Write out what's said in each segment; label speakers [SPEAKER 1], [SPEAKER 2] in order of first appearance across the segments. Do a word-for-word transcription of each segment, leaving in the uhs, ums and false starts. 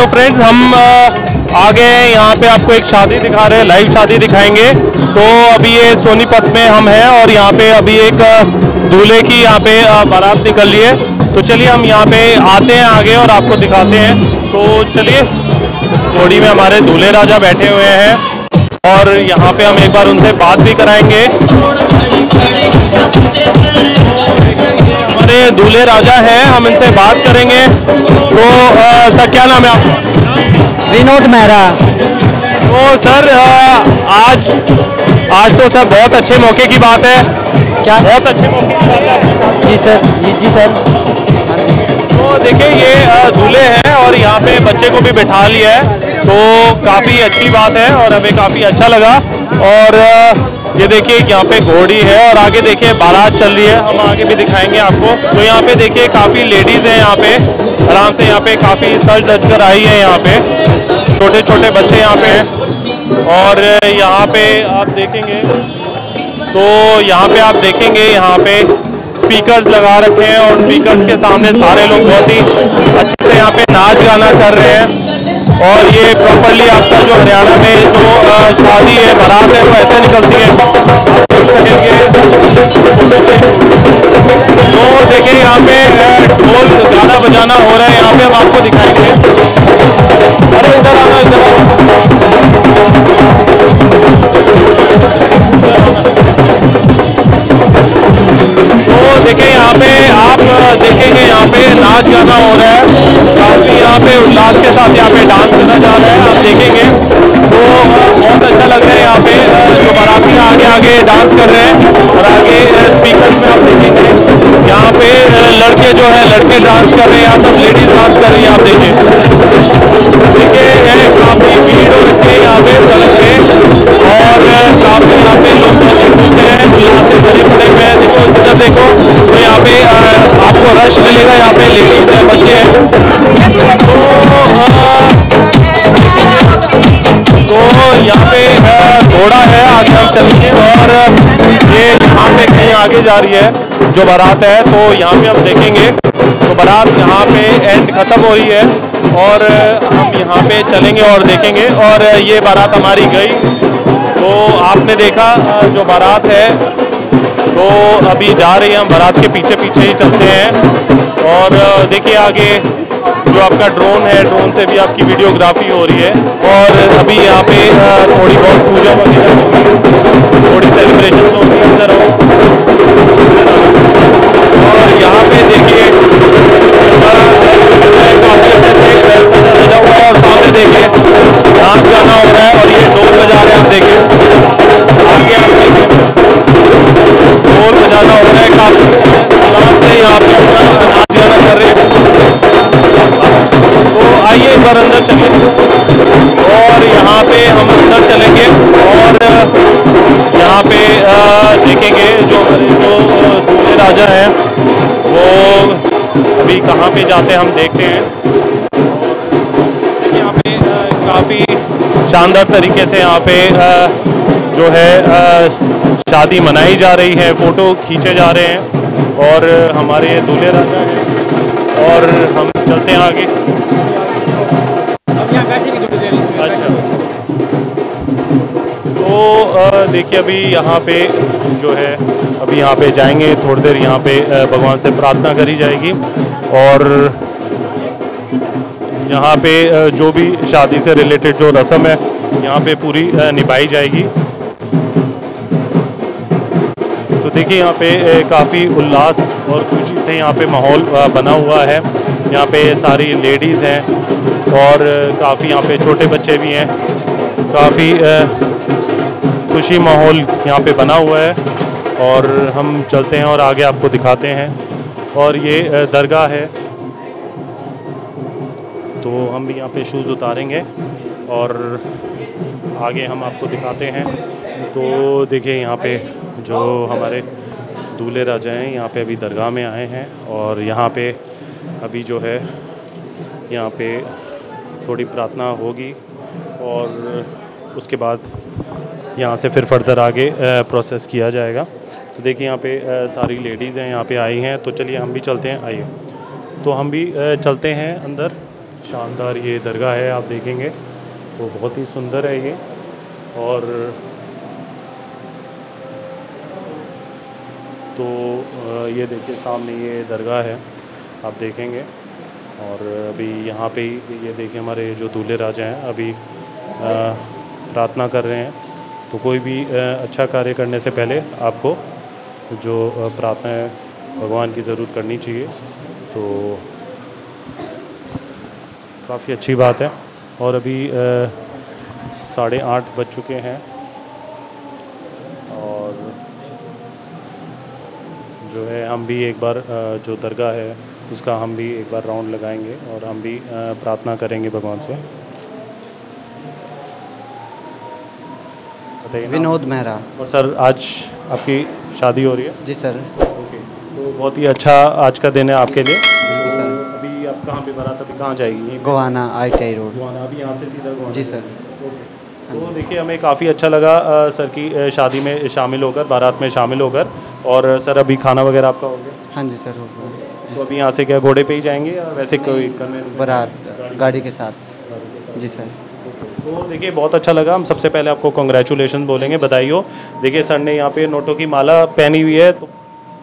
[SPEAKER 1] तो फ्रेंड्स हम आगे यहाँ पे आपको एक शादी दिखा रहे हैं, लाइव शादी दिखाएंगे। तो अभी ये सोनीपत में हम हैं और यहाँ पे अभी एक दूल्हे की यहाँ पे बारात निकल रही है। तो चलिए हम यहाँ पे आते हैं आगे और आपको दिखाते हैं। तो चलिए, घोड़ी में हमारे दूल्हे राजा बैठे हुए हैं और यहाँ पे हम एक बार उनसे बात भी कराएंगे। हमारे दूल्हे राजा हैं, हम इनसे बात करेंगे। तो आ, सर क्या नाम है आपका?
[SPEAKER 2] विनोद मेहरा।
[SPEAKER 1] तो सर आ, आज आज तो सर बहुत अच्छे मौके की बात है।
[SPEAKER 2] क्या?
[SPEAKER 1] बहुत अच्छे मौके की बात है।
[SPEAKER 2] जी सर, जी जी सर।
[SPEAKER 1] तो देखिए ये दूल्हे हैं और यहाँ पे बच्चे को भी बिठा लिया है, तो काफ़ी अच्छी बात है और हमें काफ़ी अच्छा लगा। और ये देखिए यहाँ पे घोड़ी है और आगे देखिए बारात चल रही है, हम आगे भी दिखाएंगे आपको। तो यहाँ पे देखिए काफ़ी लेडीज़ हैं यहाँ पे, आराम से यहाँ पे काफ़ी सज धज कर आई है। यहाँ पे छोटे छोटे बच्चे यहाँ पे हैं और यहाँ पे आप देखेंगे तो यहाँ पे आप देखेंगे यहाँ पे स्पीकर्स लगा रखे हैं और स्पीकर्स के सामने सारे लोग बहुत ही अच्छे से यहाँ पे नाच गाना कर रहे हैं। और ये प्रॉपरली आपका जो हरियाणा में जो शादी है, बारात है, वो ऐसे निकलती है। तो देखिए यहाँ पे ढोल गाना बजाना हो रहा है, यहाँ पे हम आपको दिखाएंगे। अरे इधर आना, इधर तो देखिए यहाँ पे आप देखेंगे यहाँ पे नाच गाना हो रहा है, काफी यहाँ पे उल्लास के साथ यहाँ पे डांस करना जा रहा है, आप देखेंगे। तो बहुत अच्छा लग रहा है यहाँ पे जो बाराती आगे आगे डांस कर रहे हैं और आगे स्पीकर्स में आप देखेंगे यहाँ पे लड़के जो है लड़के डांस कर रहे हैं, यहाँ सब लेडीज डांस कर रही है। आप देखिए देखिए काफी भीड़ हो रखी है यहाँ पे सड़क पे और काफी यहाँ पे लोग घूमते हैं, उल्लास से भरे पड़े हुए हैं। देखो इधर देखो तो यहाँ पे आपको रश मिलेगा, यहाँ पे लेडीज है, बच्चे हैं। तो यहाँ पे घोड़ा है, आगे हम चलेंगे और ये यहाँ पे कहीं आगे जा रही है जो बारात है, तो यहाँ पे हम देखेंगे। तो बारात यहाँ पे एंड खत्म हो रही है और हम यहाँ पे चलेंगे और देखेंगे। और ये बारात हमारी गई, तो आपने देखा जो बारात है तो अभी जा रही है, हम बारात के पीछे पीछे ही चलते हैं। और देखिए आगे जो आपका ड्रोन है, ड्रोन से भी आपकी वीडियोग्राफी हो रही है। और अभी यहाँ पे थोड़ी बहुत पूजा वगैरह होगी, थोड़ी सेलिब्रेशन होगी अंदर हो। और यहाँ पे देखिए काफी अच्छे से सजा हुआ है और सामने देखिए नाच गाना हो रहा है और ये ढोल बजा रहे हैं। आप देखिए आगे आप देखिए ढोल बजाना हो रहा है, काफी उल्लास से यहाँ पे नाच गाना कर रहे हैं। तो आइए एक बार अंदर चलिए और यहाँ पे हम अंदर चलेंगे और यहाँ पे देखेंगे जो जो दूल्हे राजा हैं वो अभी कहाँ पे जाते हैं, हम देखते हैं। यहाँ पे काफ़ी शानदार तरीके से यहाँ पे जो है शादी मनाई जा रही है, फ़ोटो खींचे जा रहे हैं और हमारे दूल्हे राजा हैं और हम चलते हैं आगे। अच्छा, तो देखिए अभी यहाँ पे जो है अभी यहाँ पे जाएंगे, थोड़ी देर यहाँ पे भगवान से प्रार्थना करी जाएगी और यहाँ पे जो भी शादी से रिलेटेड जो रस्म है यहाँ पे पूरी निभाई जाएगी। तो देखिए यहाँ पे काफ़ी उल्लास और खुशी से यहाँ पे माहौल बना हुआ है। यहाँ पे सारी लेडीज़ हैं और काफ़ी यहाँ पे छोटे बच्चे भी हैं, काफ़ी खुशी माहौल यहाँ पे बना हुआ है। और हम चलते हैं और आगे आपको दिखाते हैं। और ये दरगाह है, तो हम भी यहाँ पे शूज़ उतारेंगे और आगे हम आपको दिखाते हैं। तो देखिए यहाँ पे जो हमारे दूल्हे राजा हैं यहाँ पे अभी दरगाह में आए हैं और यहाँ पे अभी जो है यहाँ पे थोड़ी प्रार्थना होगी और उसके बाद यहाँ से फिर फर्दर आगे प्रोसेस किया जाएगा। तो देखिए यहाँ पे सारी लेडीज़ हैं यहाँ पे आई हैं, तो चलिए हम भी चलते हैं, आइए। तो हम भी चलते हैं अंदर शानदार ये दरगाह है, आप देखेंगे तो बहुत ही सुंदर है ये। और तो ये देखिए सामने ये दरगाह है, आप देखेंगे। और अभी यहाँ पे ही ये देखिए हमारे जो दूल्हे राजा हैं अभी प्रार्थना कर रहे हैं। तो कोई भी अच्छा कार्य करने से पहले आपको जो प्रार्थना है भगवान की ज़रूर करनी चाहिए, तो काफ़ी अच्छी बात है। और अभी साढ़े आठ बज चुके हैं और जो है हम भी एक बार जो दरगाह है उसका हम भी एक बार राउंड लगाएंगे और हम भी प्रार्थना करेंगे भगवान से।
[SPEAKER 2] विनोद मेहरा।
[SPEAKER 1] और सर आज आपकी शादी हो रही है?
[SPEAKER 2] जी सर।
[SPEAKER 1] ओके, तो बहुत ही अच्छा आज का दिन है आपके लिए।
[SPEAKER 2] जी सर।
[SPEAKER 1] अभी आप कहाँ पे बारात अभी कहाँ जाएगी?
[SPEAKER 2] गोवाना आई टी आई रोड।
[SPEAKER 1] गोवाना, अभी यहाँ से सीधा गोवाना?
[SPEAKER 2] जी सर।
[SPEAKER 1] ओके, तो देखिए हमें काफ़ी अच्छा लगा आ, सर की शादी में शामिल होकर, बारात में शामिल होकर। और सर अभी खाना वगैरह आपका हो गया?
[SPEAKER 2] हाँ जी सर, हो गया।
[SPEAKER 1] तो अभी यहाँ से क्या घोड़े पे ही जाएंगे या वैसे कोई कन्वेंस?
[SPEAKER 2] बारात गाड़ी के साथ। जी सर।
[SPEAKER 1] तो देखिए बहुत अच्छा लगा। हम सबसे पहले आपको कॉन्ग्रेचुलेशन बोलेंगे, बधाई हो। देखिए सर ने यहाँ पे नोटों की माला पहनी हुई है, तो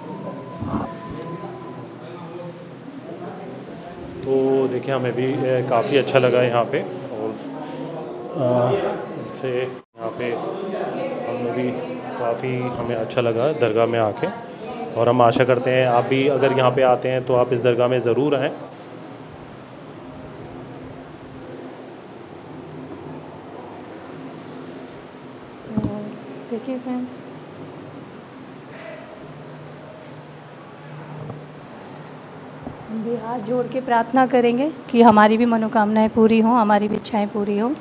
[SPEAKER 1] तो देखिए हमें भी काफ़ी अच्छा लगा यहाँ पे। और इससे यहाँ पे हमें भी काफ़ी हमें अच्छा लगा दरगाह में आके। और हम आशा करते हैं आप भी अगर यहाँ पे आते हैं तो आप इस दरगाह में ज़रूर आएँ।
[SPEAKER 3] देखिए फ्रेंड्स, हम भी हाथ जोड़ के प्रार्थना करेंगे कि हमारी भी मनोकामनाएं पूरी हों, हमारी भी इच्छाएं पूरी हों।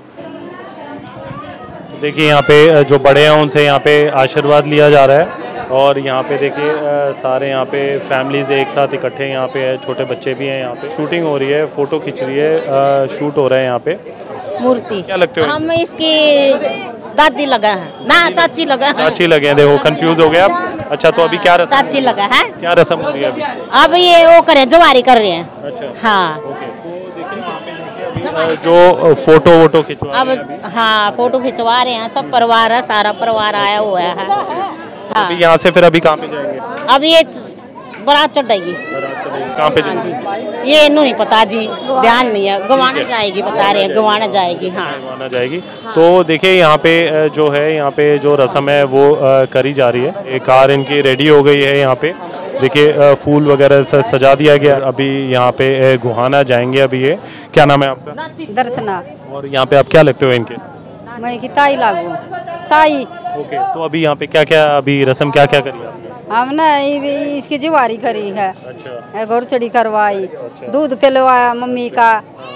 [SPEAKER 1] देखिए यहाँ पे जो बड़े हैं उनसे यहाँ पे आशीर्वाद लिया जा रहा है। और यहाँ पे देखिए सारे यहाँ पे फैमिलीज़ एक साथ इकट्ठे यहाँ पे है, छोटे बच्चे भी हैं यहाँ पे। शूटिंग हो रही है, फ़ोटो खिंच रही है, शूट हो रहा है यहाँ पे।
[SPEAKER 4] मूर्ति
[SPEAKER 1] क्या लगते हो?
[SPEAKER 4] हम इसकी दादी लगा है ना, चाची लगा है।
[SPEAKER 1] चाची लगे हैं, देखो कंफ्यूज हो गया आप। अच्छा, तो अभी क्या रस्म?
[SPEAKER 4] चाची लगा है।
[SPEAKER 1] क्या रस्म हो रही है अभी?
[SPEAKER 4] अब ये वो करे जवारी कर रहे हैं।
[SPEAKER 1] अच्छा,
[SPEAKER 4] हाँ।
[SPEAKER 1] ओके, तो देखिए यहाँ पे देखिए अभी जो फोटो वोटो खिंचवा
[SPEAKER 4] अब
[SPEAKER 1] रहे हैं अभी।
[SPEAKER 4] हाँ फोटो खिंचवा रहे हैं, सब परिवार है, सारा परिवार आया हुआ है। हाँ।
[SPEAKER 1] अभी यहाँ से फिर अभी कहाँ पे जाएंगे?
[SPEAKER 4] अब ये बारात चढ़ेगी।
[SPEAKER 1] कहाँ पे जाएंगे?
[SPEAKER 4] ये इन्हों नहीं पता जी, ध्यान नहीं है। गवाना जाएगी, बता रहे हैं गवाना जाएगी। हाँ
[SPEAKER 1] गवाना जाएगी। तो देखिए यहाँ पे जो है, यहाँ पे जो रस्म है वो करी जा रही है। एक कार इनकी रेडी हो गई है यहाँ पे, देखिए फूल वगैरह से सजा दिया गया। अभी यहाँ पे गुहाना जाएंगे। अभी ये क्या नाम है आपका?
[SPEAKER 5] दर्शना।
[SPEAKER 1] और यहाँ पे आप क्या लगते हो इनके?
[SPEAKER 5] मैं की ताई लागू ताई।
[SPEAKER 1] ओके, तो अभी यहाँ पे क्या क्या अभी रस्म क्या क्या करी आपने?
[SPEAKER 5] हमने ये- इसकी जिवारी करी है।
[SPEAKER 1] अच्छा,
[SPEAKER 5] घोड़ चढ़ी करवाई, दूध पिलवाया मम्मी का।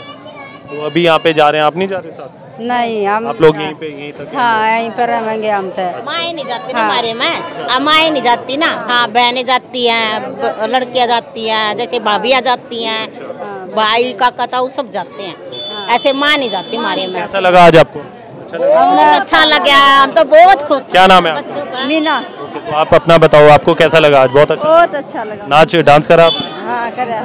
[SPEAKER 1] तो अभी यहाँ पे जा रहे हैं, आप नहीं जा रहे साथ?
[SPEAKER 5] नहीं हम
[SPEAKER 1] आप लोग यहीं पे यहीं तक?
[SPEAKER 5] हाँ यहीं पर रहेंगे हम तो।
[SPEAKER 4] माए नहीं जाती ना हमारे में, अब माए नहीं जाती ना। हाँ बहनें जाती हैं, लड़कियां जाती हैं, जैसे भाभियाँ जाती हैं, भाई काका ताऊ सब जाते हैं। ऐसे माँ नहीं जाती हमारे में।
[SPEAKER 1] कैसा लगा आज आपको?
[SPEAKER 4] हमने अच्छा लगा, हम तो बहुत खुश।
[SPEAKER 1] क्या नाम है आपका?
[SPEAKER 5] मीना।
[SPEAKER 1] ओके, तो आप अपना बताओ, आपको कैसा लगा आज? बहुत अच्छा।
[SPEAKER 5] बहुत अच्छा लगा।
[SPEAKER 1] नाच डांस करा आप?
[SPEAKER 5] हाँ करा।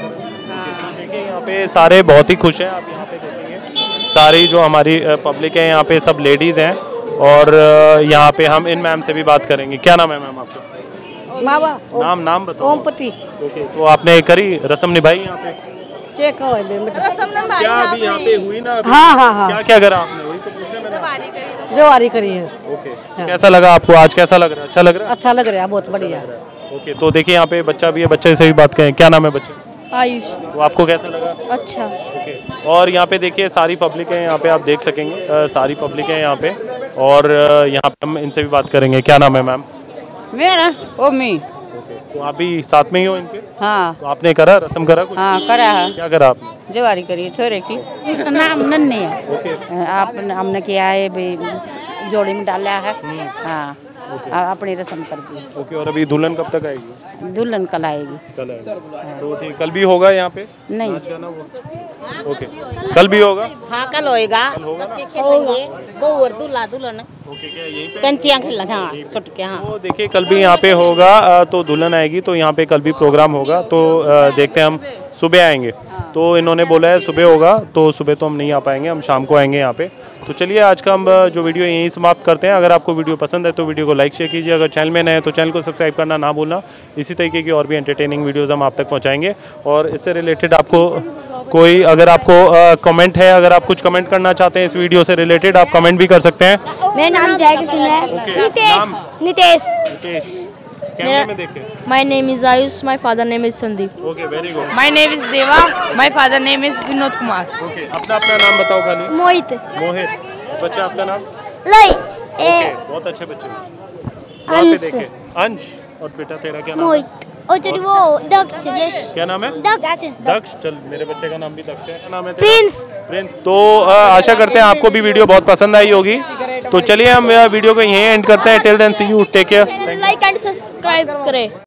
[SPEAKER 1] देखिए यहाँ पे सारे बहुत ही खुश हैं। आप यहाँ पे देखेंगे सारी जो हमारी पब्लिक है यहाँ पे सब लेडीज़ हैं। और यहाँ पे हम इन मैम से भी बात करेंगे। क्या नाम है मैम आपका?
[SPEAKER 5] मावा
[SPEAKER 1] नाम नाम बताओ।
[SPEAKER 5] ओमपति।
[SPEAKER 1] ओके, तो आपने करी रस्म निभाई यहाँ पे?
[SPEAKER 5] चेक हो
[SPEAKER 1] क्या अभी यहाँ पे हुई ना अभी?
[SPEAKER 5] हाँ हाँ हाँ
[SPEAKER 1] क्या क्या करा आपने? वही तो पूछा मैंने।
[SPEAKER 5] जिवारी करी है।
[SPEAKER 1] ओके, कैसा लगा आपको आज? कैसा लग रहा है? अच्छा लग रहा है?
[SPEAKER 5] अच्छा लग रहा है, बहुत बढ़िया।
[SPEAKER 1] ओके, तो देखिए यहाँ पे बच्चा भी है, बच्चे से भी बात करें। क्या नाम है बच्चे?
[SPEAKER 3] आयुष।
[SPEAKER 1] तो आपको कैसा लगा?
[SPEAKER 3] अच्छा।
[SPEAKER 1] ओके, और यहाँ पे देखिए सारी पब्लिक है यहाँ पे, आप देख सकेंगे अ, सारी पब्लिक है यहाँ पे। और अ, यहाँ पे हम इनसे भी बात करेंगे। क्या नाम है मैम?
[SPEAKER 5] मेरा ओमी।
[SPEAKER 1] ओके, तो आप भी साथ में ही हो इनके?
[SPEAKER 5] हाँ
[SPEAKER 1] तो आपने करा रस्म करा कुछ?
[SPEAKER 5] हाँ करा है।
[SPEAKER 1] क्या करा आपने?
[SPEAKER 5] जिवारी करी थोड़े की। नाम नन्हे है।
[SPEAKER 1] ओके,
[SPEAKER 5] आप हमने किया है भाई, जोड़ी में डाला है। हाँ अपनी रस्म कर दी।
[SPEAKER 1] ओके, और अभी दुल्हन कब तक आएगी?
[SPEAKER 5] दुल्हन कल आएगी।
[SPEAKER 1] कल आएगी। तो ठीक, कल भी होगा यहाँ पे
[SPEAKER 5] नहीं
[SPEAKER 1] नाच गाना वो? ओके, कल भी होगा?
[SPEAKER 4] हाँ कल होएगा, बच्चे खेलेंगे, बहू और दूल्हा दुल्हन
[SPEAKER 1] ओके, क्या यहीं पे?
[SPEAKER 4] कंचियाँ खेलेंगे। हाँ सुट के। हाँ
[SPEAKER 1] तो देखिए कल भी यहाँ पे होगा, अ, तो दुल्हन आएगी तो यहाँ पे कल भी प्रोग्राम होगा। तो अ, देखते हैं हम सुबह आएंगे। तो इन्होंने बोला है सुबह होगा, तो सुबह तो हम नहीं आ पाएंगे, हम शाम को आएंगे यहाँ पे। तो चलिए आज का हम जो वीडियो यहीं समाप्त करते हैं। अगर आपको वीडियो पसंद है तो वीडियो को लाइक शेयर कीजिए, अगर चैनल में नए हैं तो चैनल को सब्सक्राइब करना ना भूलना। इसी तरीके की और भी एंटरटेनिंग वीडियोज़ हम आप तक पहुँचाएंगे। और इससे रिलेटेड आपको कोई अगर आपको कमेंट है, अगर आप कुछ कमेंट करना चाहते हैं इस वीडियो से रिलेटेड, आप कमेंट भी कर सकते हैं।
[SPEAKER 6] मेरा नाम जय किशन है। नितेश नितेश
[SPEAKER 1] कैमरे में देखें।
[SPEAKER 6] My name is Ayush, my father name is Sandeep.
[SPEAKER 1] Okay, very good.
[SPEAKER 7] My name is Deva, my father name is Vinod Kumar.
[SPEAKER 1] Okay, अपना अपना नाम बताओ खाली।
[SPEAKER 6] मोहित।
[SPEAKER 1] मोहित। बच्चा आपका नाम?
[SPEAKER 6] लई।
[SPEAKER 1] ओके, बहुत अच्छे बच्चे। वहाँ पे देखें। अंश। और बेटा तेरा क्या नाम है?
[SPEAKER 6] मोहित। और तेरी वो दक्ष।
[SPEAKER 1] क्या नाम है?
[SPEAKER 6] दक्ष।
[SPEAKER 1] दक्ष। चल, मेरे बच्चे का नाम भी दक्ष है। क्या नाम है तेरा?
[SPEAKER 6] प्रिंस।
[SPEAKER 1] प्रिंस। तो आ, आशा करते हैं आपको भी वीडियो बहुत पसंद आई होगी। तो चलिए हम वीडियो को यहीं एंड करते हैं। Till then see you, take care.
[SPEAKER 6] Like and subscribe करें।